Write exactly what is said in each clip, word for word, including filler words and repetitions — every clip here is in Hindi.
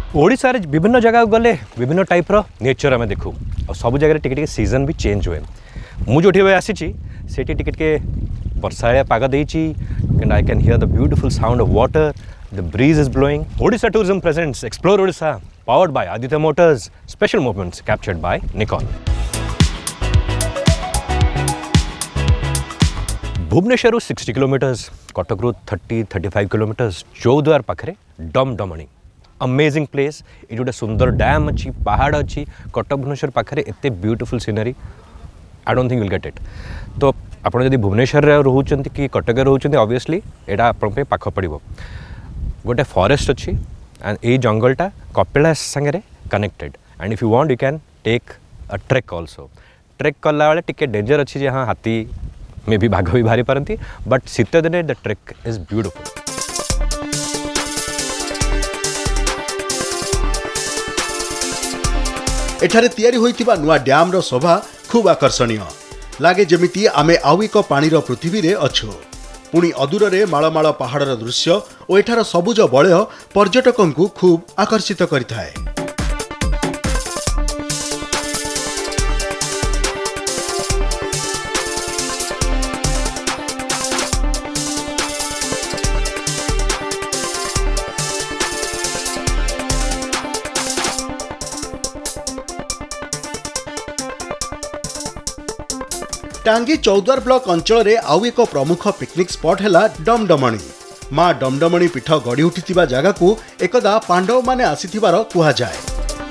ओडिशा रे विभिन्न जगह गले विभिन्न टाइप रो नेचर आम देखू और सब जगह टिके सीजन भी चेंज हुए मु जो आसी से टिके वर्षाया पाग देती and I can hear the beautiful sound of water the breeze is blowing Odisha tourism presents explore Odisha powered by Aditya Motors special moments captured by Nikon. Bhubaneswar sixty kilometres Cuttack रू thirty thirty five kilometres Choudwar पाखे डमडमणी अमेजिंग प्लेस ये गोटे सुंदर डैम अच्छी पहाड़ अच्छी कटक भुवनेश्वर पाखे एत beautiful scenery I don't think will get it. तो आपड़ जब भुवनेश्वर रोचन कि कटक रोचन ऑब्वियसली यहाँ आपण पाख पड़ो गोटे फॉरेस्ट अच्छी एंड ये जंगलटा कपिलास सांगे connected and if you want you can take a trek also trek कला बेले टिके डेंजर अच्छी हाँ हाथी मे भी भाग भी बाहरी पारती बट शीत दिने द ट्रेक इज ब्यूटीफुल। एठारे तैयारी होइतिबा नुआ डैम रो शोभा खूब आकर्षणीय लागे जमिति आमे आउ एक पानी रो पृथ्वी रे अछु पुणी अदूर रे माळमाळ पहाड़र दृश्य और एठार सबुज बलय पर्यटकों को खूब आकर्षित करिथाए। टांगी चौद्वार ब्लॉक अंचल रे आउ एक प्रमुख पिकनिक स्पॉट है डमडमणी माँ डमडमणी पीठ गढ़ी उठी जगह को एकदा पांडव माने आसीथिबार कुहा जाए।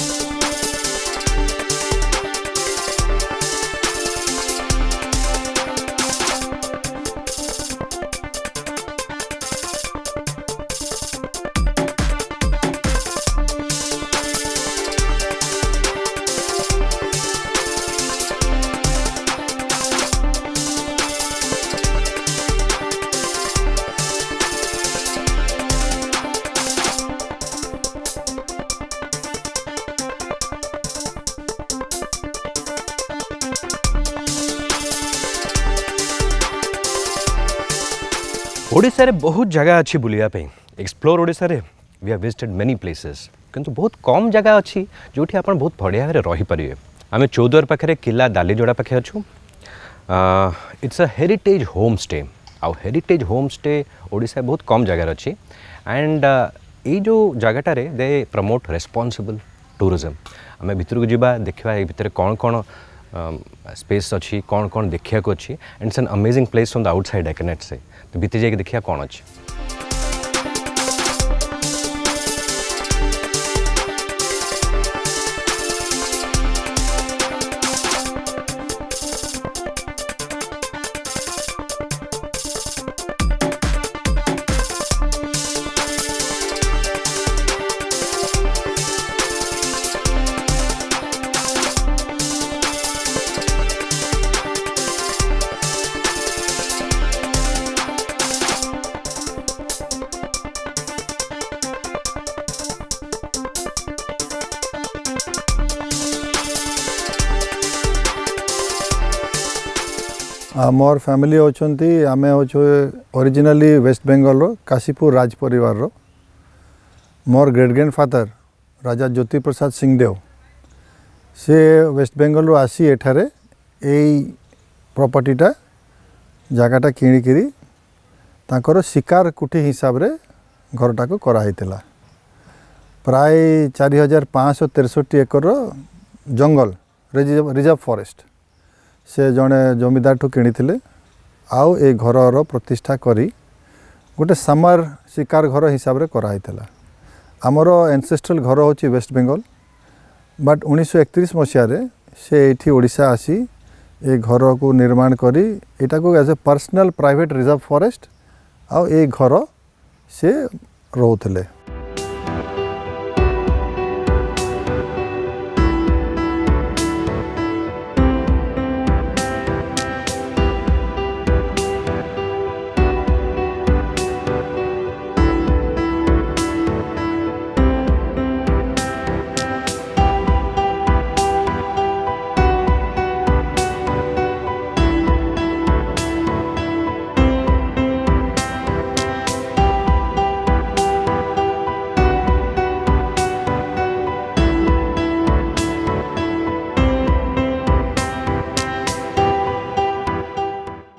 ओडिशा रे बहुत जगह अच्छी बुलिया एक्सप्लोर ओडिशा रे we have visited many places किंतु बहुत कम जगह अच्छी जोठी आपण बहुत बढ़िया भाव रही पारे। आम चौद्वार पाखे किला दालीजोड़ा पाखे अच्छू it's a heritage home stay आउ हेरिटेज होम स्टे ओडिशा बहुत कम जगह अच्छी एंड ये जो जगहटार दे प्रमोट रेस्पॉन्सिबल टूरिज्म आम भितर को जावा देखा ये भितर कौन कौन स्पेस अच्छी कौन कौन देखा अच्छी and it's an amazing place on the outside I can say तो भीतर जाके देखिए कौन अच्छी। मोर फैमिली होचंती आमे होचो ओरिजिनली वेस्ट बेंगल रो काशीपुर राज परिवार रो मोर great grand father Raja Jyoti Prasad Singhdeo से वेस्ट बेंगल रो आसी एठारे एई प्रॉपर्टीटा जगहटा किणिकी तांकर शिकार कुटी हिसाब रे घरटा को कराइतिला प्राय चार हजार पाँच सौ तिरसठ एकर जंगल रिजर्व रिजर्व फॉरेस्ट से जड़े जमीदार ठू किणी आउ ए घर प्रतिष्ठा करी गोटे समर शिकार घर हिसाब रे कराइतिला। आमर एंसेस्ट्रल घर होची वेस्ट बेंगल बट उन्नीस सौ एकतीस मसीह से एठी ओडिशा आसी ए घर को निर्माण करी एटा को as a personal private reserve forest आउ ए घर से रोथले।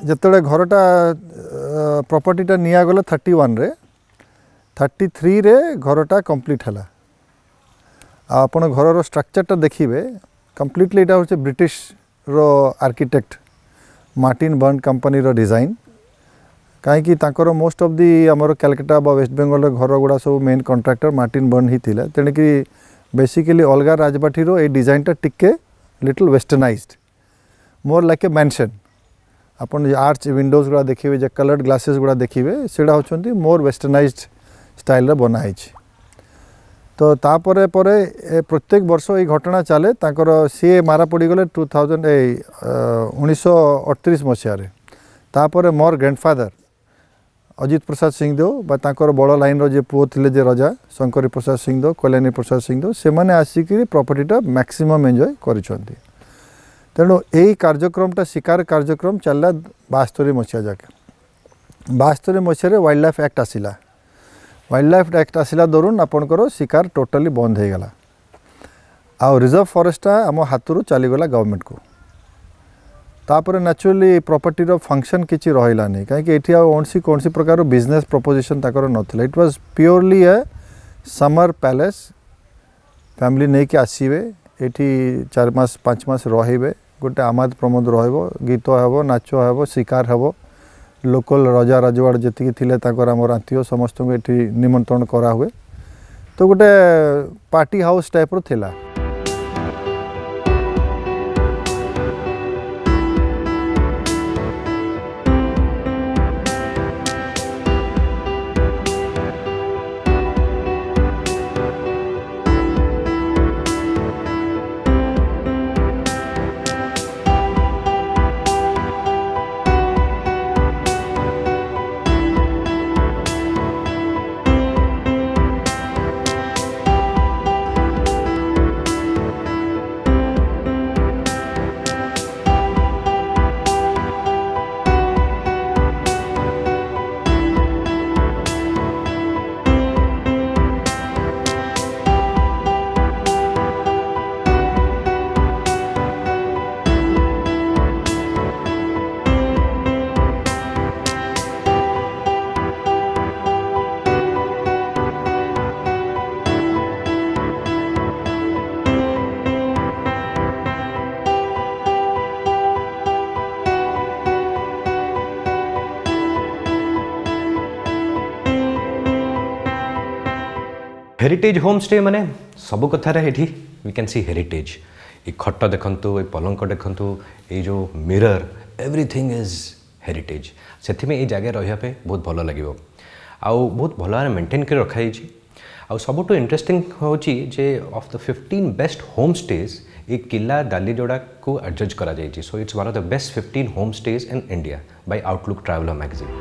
जिते घरटा प्रॉपर्टीटा निया गला थर्टी वन रे थर्टी थ्री रे घरटा कंप्लीट है आपन घर स्ट्रक्चरटा देखिए कंप्लीटली यहाँ हूँ ब्रिटिश रो आर्किटेक्ट मार्टिन बर्न कंपनी रो डिजाइन कहीं तांकर मोस्ट ऑफ दी आमर कैलकाटा बा वेस्ट बेंगल घर गुड़ा सब मेन कॉन्ट्रैक्टर मार्टिन बर्न ही थिला तेणुकि बेसिकली अलगा राजबाटी रो ए डिजाइनटा टिके little westernised more like a mansion आपन आर्च विंडोज गुड़ा देखिए जे कलर्ड ग्लासेस गुड़ा देखिए सेटा होचंती मोर वेस्टर्नाइज्ड स्टाइल रे बनाई तो तापरे परे प्रत्येक वर्ष ये घटना चले तांकर सी मारा पड़ी गले टू थाउजेंड उन्नीस अड़तीस मसीह तापर मोर ग्रैंडफादर अजित प्रसाद सिंहदेव बा तांकर बड़ लाइन रो जे पुओ थिले जे राजा शंकरी प्रसाद सिंहदेव कल्याणी प्रसाद सिंहदेव से माने आसिक प्रॉपर्टीटा मैक्सिमम एंजॉय करिसंती तेणु यही कार्यक्रमटा शिकार कार्यक्रम चलला बास्तरी मसीहा जाके बास्तरी मसीह वाइल्ड लाइफ एक्ट आसिला वाइल्ड लाइफ एक्ट आसिला दरुन आपणकर शिकार टोटाली बंद हो गला आ रिजर्व फॉरेस्टा आम हाथरू चलीगला गवर्नमेंट को तापर नेचुरली प्रॉपर्टी रो फंक्शन किसी रहिलानी कहीं ये कौन कौन सी प्रकार बिजनेस प्रपोजिशन ताकर नथिला it was purely a summer palace family नहीं कि आसीबे एठी चार मास पाँच मास रहिबे गोटे आमाद प्रमोद रहिबो गीत हेबो नाच हेबो शिकार हेबो लोकल राजा राजवाड़ जी थिले ताकर आमर आत्मीय समस्त को एठी निमंत्रण करा हुए तो गोटे पार्टी हाउस टाइप रो थिला हेरिटेज होम स्टे माने सब कथार ये वी कैन सी हेरिटेज ये खट देखु ये पलंक देखु ये जो मिरर एवरीथिंग इज हेरिटेज से ये जगह रही बहुत भल लगे आउ बहुत भल भाव मेंटेन कर रखाई आउ सबुठ इंटरेस्टिंग होची जे of the fifteen best home stays ये किला दालीजोड़ा को एडजज करा जाइए so it's one of the best fifteen home stays in India by Outlook Traveller magazine.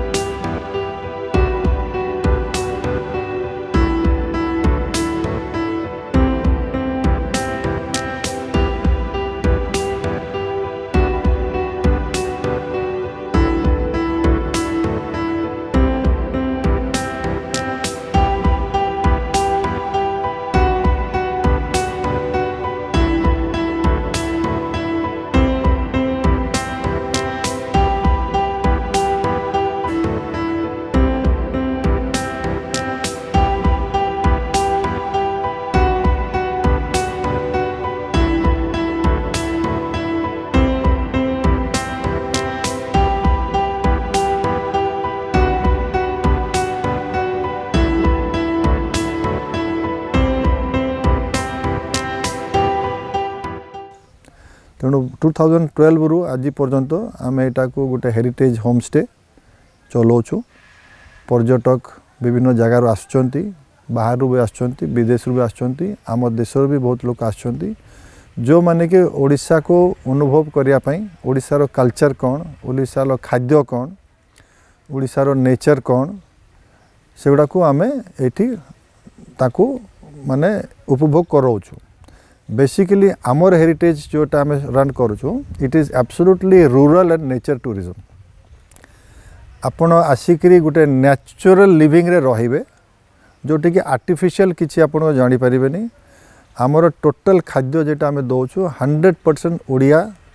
तेणु टू थाउजेंड ट्वेल्व रु आज पर्यंत आम यहाँ को गोटे हेरिटेज होम स्टे चलाऊँ पर्यटक विभिन्न जगार आसुँच बाहर भी आसुँच विदेश भी आसुँच आम देश भी बहुत लोग आसुँच जो माने कि ओडिशा को अनुभव करने ओडिशार कल्चर कौन ओडिशार खाद्य कौन ओडिशार नेचर कौन से गुड़ा को आम ये माने उपभोग कराऊँ बेसिकली आमर हेरिटेज जोटा आम रन करूँ it is absolutely rural and nature tourism आपण आसिकी गोटे नेचुरल लिविंग रे रहिबे जोटी कि आर्टिफिशियल किसी आपण जानी परिबेनी आमर टोटल खाद्य जेटा आम दौचु हंड्रेड परसेंट ओडिया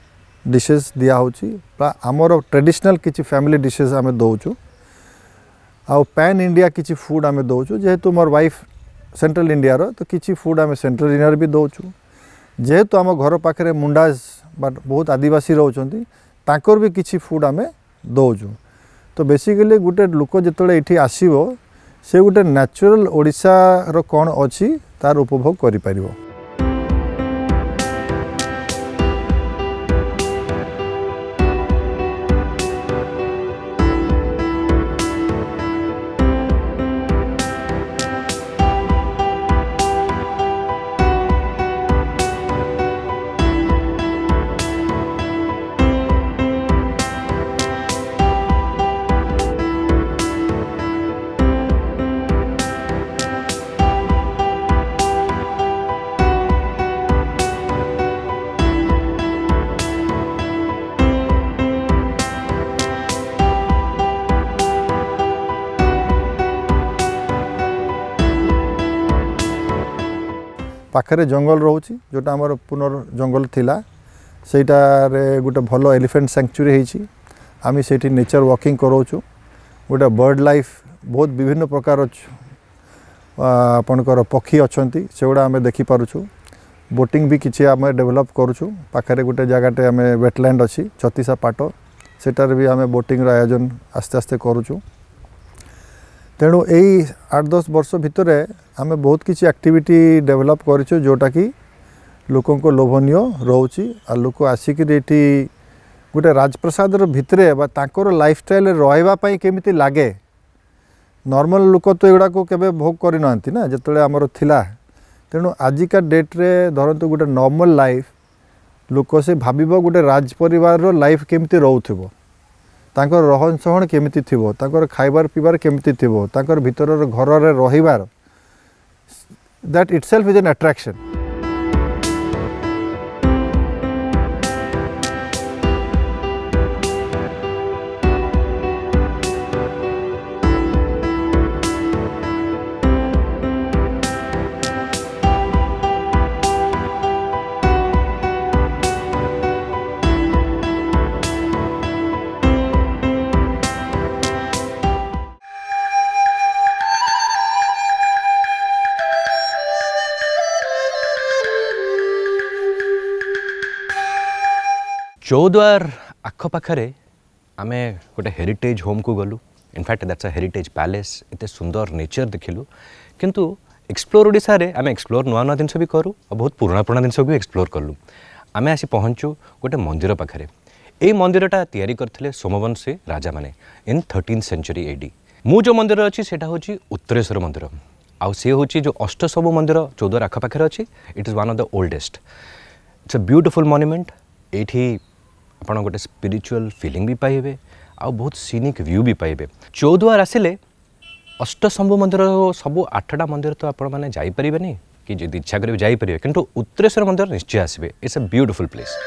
डिशेस दिया होची आमर ट्रेडिशनल किसी फैमिली डिशेस आम दौचु आ पैन इंडिया किसी फूड आम दौचु जेहेतु मोर वाइफ सेंट्रल इंडिया रो तो किसी फूड आम सेंट्रल इंडिया भी दौचु जेहेतु आम घर पाखे मुंडाज बट बहुत आदिवासी रोचंती तांकर भी किसी फूड आम दौचु तो बेसिकली गोटे लोक जिते ये आसो से गोटे नेचुरल ओडिशा रो कौन अच्छी तार उपभोग करि परिबो। पाखरे जंगल रोची जोटा आमर पुनर् जंगल थिला सेटारे गोटे भल एलिफेंट सेंचुरी होती आम से नेचर वॉकिंग कराऊँ गोटे बर्ड लाइफ बहुत विभिन्न प्रकार आपणकर पक्षी अच्छा से गुड़ा आम देखिपुँ बोटिंग भी किसी आम डेभलप करुँ पाखे गोटे जगटे आम वेटलैंड अच्छी छत्तीसा पाट सेटार भी आम बोटिंग आयोजन आस्ते आस्ते करुँ तेणु यही आठ दस वर्ष भितर आम बहुत किसी एक्टिविटी डेभलप करूँ जोटा कि लोकों को लोभनीय रोची आ लोक आसिक गोटे राजप्रसाद भितरे तांकर लाइफस्टाइल रही केमिति लगे नॉर्मल लोक तो एगुड़ा को केबे भोग करना ना जिते आमर थिला तेणु आजिका डेट्रे धरतु गोटे नॉर्मल लाइफ लोक से भाव गोटे राज परिवार लाइफ केमिति रोथिबो तांकर रहन सहन केमिति थिबो तांकर खाइबार पीबार केमिति थिबो तांकर भीतर घर रे रहिबार that itself is an attraction. Chaudwar आखपाखे आम गोटे हेरिटेज होम को गलु in fact that's a heritage palace एते सुंदर नेचर देखिलु किंतु एक्सप्लोर ओडिशा रे आम एक्सप्लोर नुआ नुआ जिनस भी करूँ और बहुत पुराना पुराना जिनस भी एक्सप्लोर कलु आम आसी पहुँचु गोटे मंदिर पाखे यही मंदिरटा तैयारी करथिले सोमवंशी राजा माने इन थर्टीन सेंचुरी एडी मु जो मंदिर अच्छी सेटा होची उत्तरेश्वर मंदिर आउ से होची जो अष्टशंभु मंदिर चौद्वार आखपाखे अच्छी it is one of the oldest it's a beautiful monument एठी आपड़ गोटे स्पिरिचुअल फीलिंग भी पाइबे आ बहुत सीनिक व्यू भी पाइबे चौद्वार आसिले अष्टशंभु मंदिर सबू आठटा मंदिर तो आपण मैंने जापरेनि कि जब इच्छा करेंगे जापरेंगे किंतु उत्तरेश्वर मंदिर निश्चय आसबे it's a beautiful place.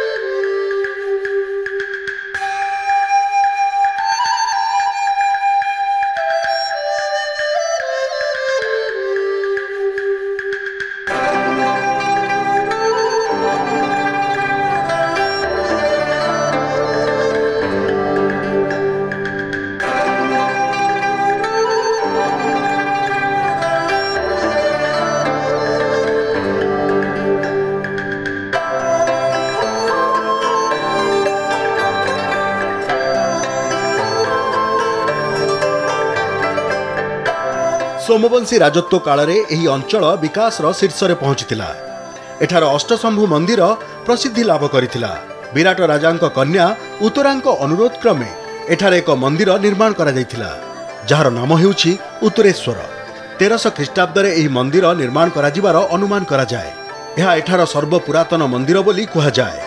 Somavanshi राजत्व काल रे एही अंचल विकास शीर्ष रे पहुंचीला एठार अष्टशंभु मंदिर प्रसिद्धि लाभ करिथिला विराट राजांक कन्या उत्तरांक अनुरोध क्रमे एठार एक मंदिर निर्माण करा जायथिला जार नाम हेउछि उत्तरेश्वर तेरश ख्रीष्टाब्द रे एही मंदिर निर्माण करा जिवार अनुमान करा जाय एहा एठार सर्वपुरातन मंदिर बोली कुहा जाय।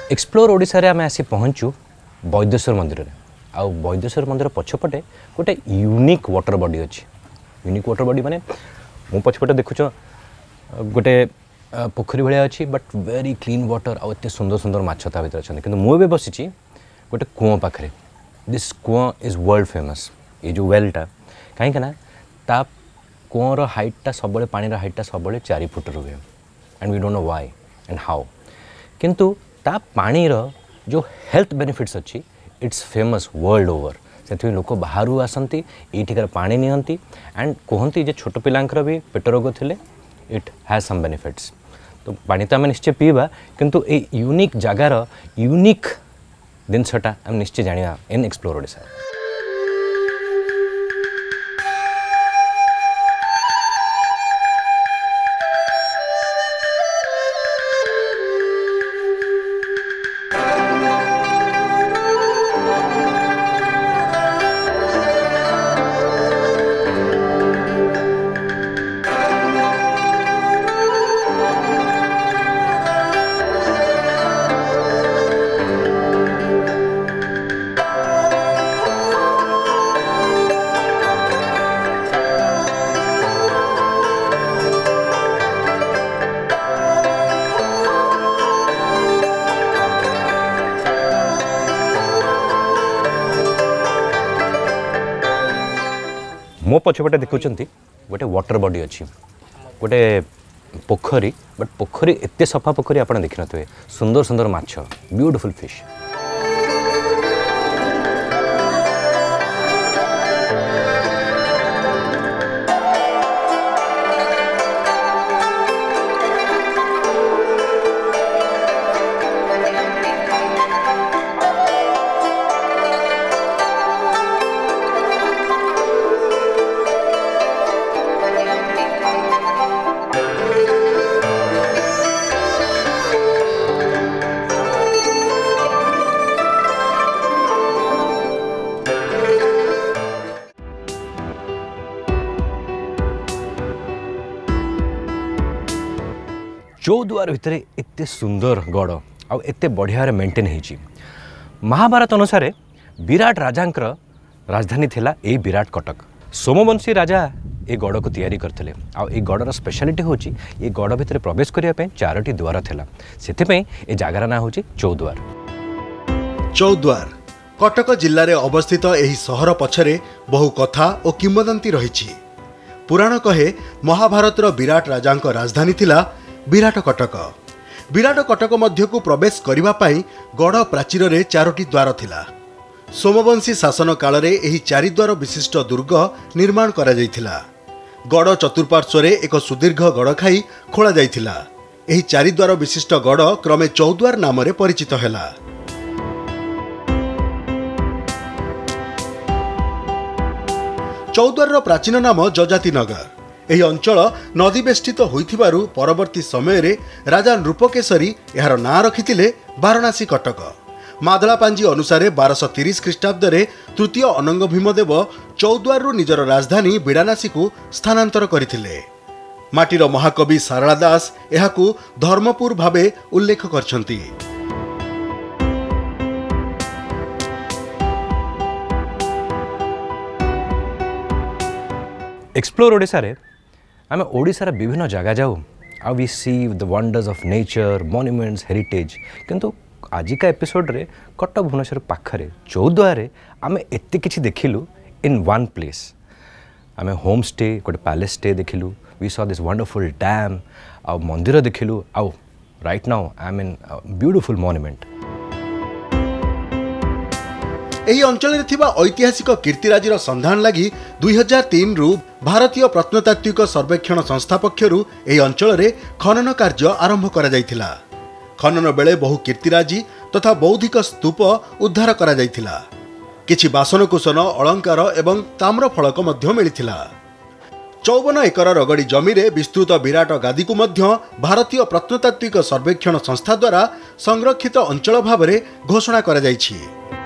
एक्सप्लोर ओडिशा रे आम आसी पहुँचु वैद्येश्वर मंदिर में आउ वैद्येश्वर मंदिर पछपटे गोटे यूनिक वाटर बॉडी अच्छी यूनिक वाटर बॉडी माने मु पछपटे देखुच गोटे पोखरी भाया अच्छी बट वेरी क्लीन वाटर आउ एत सुंदर सुंदर माछ ता भीतर अच्छा कि मुझे बसी गोटे कूँ पाखे दिस कूँ इज वर्ल्ड फेमस ये जो वेलटा कहीं ना ता कूँर हाइटा सब पानी हाइटा सब चार फुट रुहे and we don't know why and how किंतु ता पानीर जो हेल्थ बेनिफिट्स अच्छी इट्स फेमस वर्ल्ड ओवर से लोक बाहर आसती ये पानी नियंती एंड कहती जे छोट पिलांकर भी पेट रोग थिले इट हैज सम बेनिफिट्स तो पानी तो आम निश्चय पीवा किंतु ए यूनिक जगार यूनिक जिनसटा आम निश्चय जाना इन एक्सप्लोर ओडिशा। मो पछपटे देखुं गोटे वाटर बॉडी अच्छी गोटे पोखरी बट पोखरी एत सफा पोखरी आप देखी थे सुंदर सुंदर माछ ब्यूटीफुल फिश। चौद्वार भितर एत सुंदर गड़ आउ एत बढ़िया मेंटेन होती महाभारत अनुसार विराट राजांकर राजधानी थिला ए विराट कटक सोमवंशी राजा ए गड़ को तैयारी करते आउ ए गड़र स्पेशलिटी हूँ ये गड़ भितर प्रवेश करने चारोटी द्वार थिला से ए जगार ना हूँ चौद्वार। चौद्वार कटक जिले में अवस्थित यही सहर पछरे बहु कथा और किंवदंती रही। पुराण कहे महाभारतर विराट राजांक राजधानी थिला विराट कटक। विराट कटक मध्य को प्रवेश करने पाई गढ़ प्राचीर रे चारोटी द्वार थिला। सोमवंशी शासन काल रे एही चारि द्वार विशिष्ट दुर्ग निर्माण करा जायथिला। गढ़ चतुर्पार्श्व रे एक सुदीर्घ गढ़ खाई खोला जायथिला। एही चारि द्वार विशिष्ट गढ़ क्रमे चौद्वार नाम रे परिचित हैला। चौद्वार रो प्राचीन नाम जजाति नगर। एही अंचल नदी बेष्टित होइथिबारु परवर्ती समय रे राजा नृपकेशरी यार नाँ रखिथिले वाराणसी कटक। मादलापांजी अनुसार बारश तीस ख्रीष्टाब्द रे तृतीय अनंग भीमदेव चौद्वार रु निजर राजधानी बिड़ानासी को स्थानांतर करथिले। माटीर महाकवि सारला दास एहाकू धर्मपुर भावे उल्लेख करछंती। एक्सप्लोर ओडिशा रे आम ओडिशार विभिन्न जगह जाऊ आ we see the wonders of nature monuments heritage किंतु आजिका एपिसोड रे कटक भुवनेश्वर पाखरे चौद्वार आम एत किछि देखिलु इन वन प्लेस। आम होम स्टे गोटे पैलेस स्टे देखिलु we saw this wonderful dam आ मंदिर देखिलु आउ right now I am in beautiful monument. एही अंचल रे थिबा ऐतिहासिक कीर्तिराजीर संधान लगी दुई हजार तीन रु भारतीय प्रत्नतात्विक सर्वेक्षण संस्था पक्षरु एही अंचल रे खनन कार्य आरंभ करा जायथिला। खनन बेले बहु कीर्तिराजी तथा बौद्धिक स्तूप उद्धार करा जायथिला। किछि बासनकुसन अलंकार एवं ताम्र फलक मध्य मिलिथिला। चौवन एकर रगड़ी जमी रे विस्तृत विराट गादी को मध्य भारतीय प्रत्नतात्विक सर्वेक्षण संस्था द्वारा संरक्षित अंचल भाव में घोषणा करा जायछि।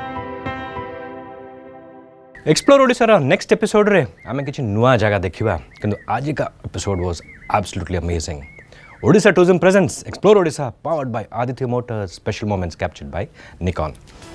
एक्सप्लोर ओडिशा नेक्स्ट एपिसोड रे आमे किछि नुआ जगह देखिबा किंतु आज का episode was absolutely amazing. Odisha Tourism presents Explore Odisha, powered by Aditya Motors. Special moments captured by Nikon.